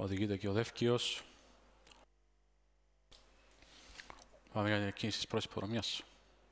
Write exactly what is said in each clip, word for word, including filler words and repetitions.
Οδηγείται και ο Δεύκιος. Πάμε για την εκκίνηση της πρώτης υποδρομιάς.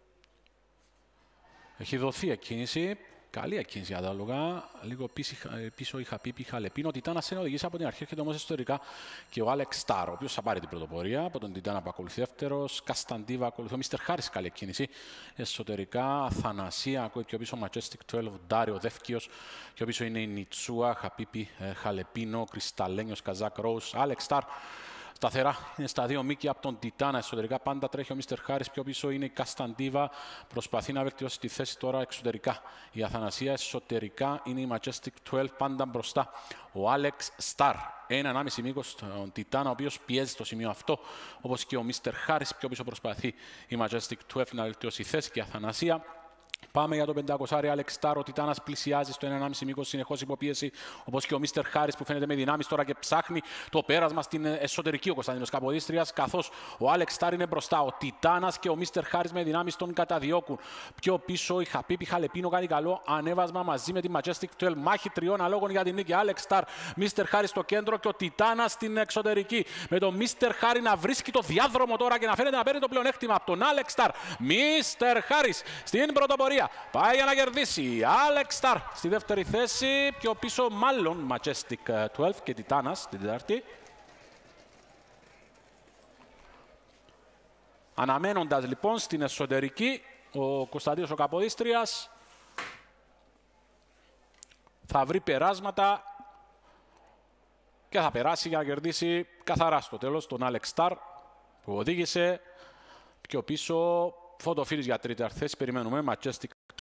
Έχει δοθεί εκκίνηση. Καλή εκκίνηση ανάλογα. Λίγο πίσω η Χαπίπη Χαλεπίνο. Ο Τιτάνας είναι οδηγήσει από την αρχή, έρχεται όμως εσωτερικά και ο Άλεξ Στάρ, ο οποίος θα πάρει την πρωτοπορία από τον Τιτάνα που ακολουθεί δεύτερος. Κασταντίβα ακολουθεί. Ο Μίστερ Χάρις, καλή εκκίνηση. Εσωτερικά Αθανασία, και ο πίσω Majestic δώδεκα, Ντάριο Δεύκιος. Και ο πίσω είναι η Νιτσούα, Χαπίπη Χαλεπίνο, Κρυσταλένιος, Καζάκ Ρόους, Άλεξ Στάρ. Σταθερά είναι στα δύο μήκη από τον Τιτάνα. Εσωτερικά πάντα τρέχει ο Μίστερ Χάρις. Πιο πίσω είναι η Κασταντίβα. Προσπαθεί να βελτιώσει τη θέση τώρα εξωτερικά. Η Αθανασία εσωτερικά είναι η Majestic δώδεκα πάντα μπροστά. Ο Άλεξ Στάρ. Ένα ενάμιση μήκος τον Τιτάνα, ο οποίος πιέζει στο σημείο αυτό. Όπως και ο Μίστερ Χάρις. Πιο πίσω προσπαθεί η Majestic δώδεκα να βελτιώσει τη θέση και η Αθανασία. Πάμε για το πεντακόσια Άλεξ Στάρ. Ο Τιτάνας πλησιάζει στο ένα ενάμιση μήκος, συνεχώς υποπίεση, όπως και ο Μίστερ Χάρις που φαίνεται με δυνάμεις τώρα και ψάχνει το πέρασμα στην εσωτερική ο Κωνσταντίνος Καποδίστριας, καθώς ο Άλεξ Στάρ είναι μπροστά. Ο Τιτάνας και ο Μίστερ Χάρις με δυνάμεις τον καταδιώκουν. Πιο πίσω η Χαπίπη Χαλεπίνο κάνει καλό ανέβασμα μαζί με τη Majestic δώδεκα. Μάχη τριών αλόγων για την νίκη. Άλεξ Στάρ, Μίστερ Χάρις στο κέντρο και ο Τιτάνας στην εξωτερική. Με τον Μίστερ Χάρι να βρίσκει το διάδρομο τώρα και να φαίνεται να παίρνει το πλεονέκτημα από τον Άλεξ Στάρ. Μίστερ Χάρις στην πρωτοπορία. Πάει για να κερδίσει. Άλεξ Στάρ στη δεύτερη θέση. Πιο πίσω μάλλον Majestic δώδεκα και Τιτάνας στην τέταρτη. Αναμένοντας λοιπόν στην εσωτερική ο Κωνσταντίνος ο Καποδίστριας θα βρει περάσματα και θα περάσει για να κερδίσει καθαρά στο τέλος τον Άλεξ Στάρ που οδήγησε. Πιο πίσω Φωτοφίλης για τρίτη θέση. Περιμένουμε Majestic